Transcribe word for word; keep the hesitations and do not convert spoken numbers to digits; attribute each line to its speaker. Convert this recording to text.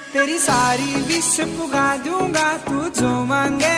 Speaker 1: तेरी सारी विश पुगा दूंगा, तू जो मांगे